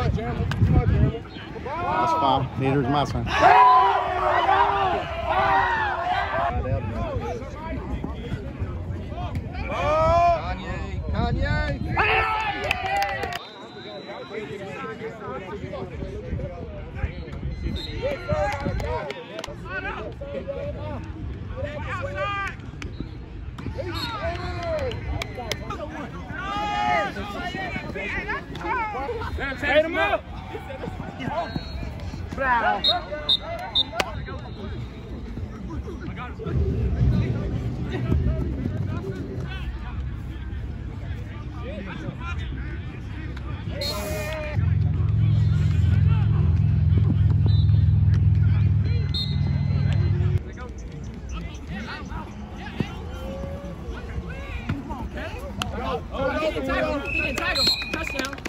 That's fine. Neither is my son. Kanye! Straight him up! He can tag him. Touchdown.